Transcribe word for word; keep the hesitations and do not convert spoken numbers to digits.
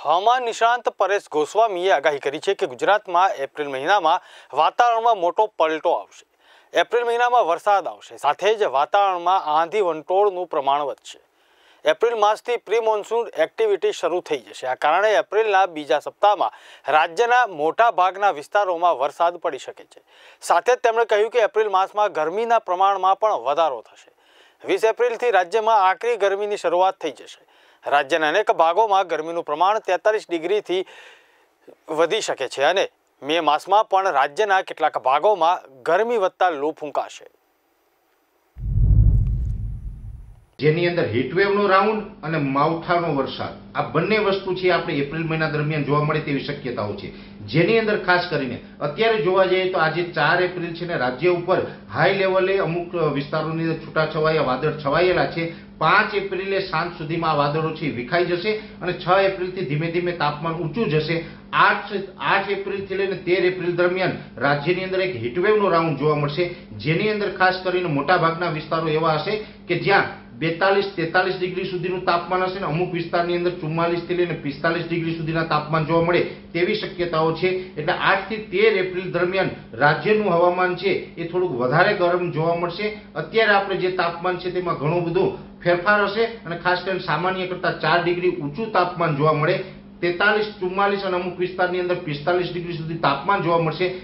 હવામાન નિષ્ણાંત પરેશ ગોસ્વામીએ આગાહી કરી છે કે ગુજરાતમાં એપ્રિલ મહિનામાં વાતાવરણમાં મોટો પલટો આવશે। એપ્રિલ મહિનામાં વરસાદ આવશે, સાથે જ વાતાવરણમાં આંધી વંટોળનું પ્રમાણ વધશે। એપ્રિલ માસથી પ્રી મોન્સૂન એક્ટિવિટી શરૂ થઈ જશે। આ કારણે એપ્રિલના બીજા સપ્તાહમાં રાજ્યના મોટા ભાગના વિસ્તારોમાં વરસાદ પડી શકે છે। સાથે જ તેમણે કહ્યું કે એપ્રિલ માસમાં ગરમીના પ્રમાણમાં પણ વધારો થશે। વીસ એપ્રિલથી રાજ્યમાં આકરી ગરમીની શરૂઆત થઈ જશે। રાજ્યના અનેક ભાગોમાં ગરમીનું પ્રમાણ તેતાલીસ ડિગ્રીથી વધી શકે છે અને મે માસમાં પણ રાજ્યના કેટલાક ભાગોમાં ગરમી વધતા લૂ ફૂંકાશે। જેની અંદર હીટવેવનો રાઉન્ડ અને માવઠાનો વરસાદ આ બંને વસ્તુ છે આપણે એપ્રિલ મહિના દરમિયાન જોવા મળે તેવી શક્યતાઓ છે। જેની અંદર ખાસ કરીને અત્યારે જોવા જઈએ તો આજે ચાર એપ્રિલ છે ને રાજ્ય ઉપર હાઈ લેવલે અમુક વિસ્તારોની અંદર છૂટાછવાયા વાદળ છવાયેલા છે। પાંચ એપ્રિલે સાંજ સુધીમાં આ વાદળો છે વિખાઈ જશે અને છ એપ્રિલથી ધીમે ધીમે તાપમાન ઊંચું જશે। આઠ આઠ એપ્રિલથી લઈને તેર એપ્રિલ દરમિયાન રાજ્યની અંદર એક હીટવેવનો રાઉન્ડ જોવા મળશે। જેની અંદર ખાસ કરીને મોટાભાગના વિસ્તારો એવા હશે કે જ્યાં બેતાલીસ તેતાલીસ ડિગ્રી સુધીનું તાપમાન હશે ને અમુક વિસ્તારની અંદર ચુમ્માલીસ થી લઈને પિસ્તાલીસ ડિગ્રી સુધીના તાપમાન જોવા મળે તેવી શક્યતાઓ છે। એટલે આઠ થી તેર એપ્રિલ દરમિયાન રાજ્યનું હવામાન છે એ થોડુંક વધારે ગરમ જોવા મળશે। અત્યારે આપણે જે તાપમાન છે તેમાં ઘણું બધું ફેરફાર હશે અને ખાસ કરીને સામાન્ય કરતાં ચાર ડિગ્રી ઊંચું તાપમાન જોવા મળે। તેતાલીસ ચુમ્માલીસ અને અમુક વિસ્તારની અંદર પિસ્તાલીસ ડિગ્રી સુધી તાપમાન જોવા મળશે।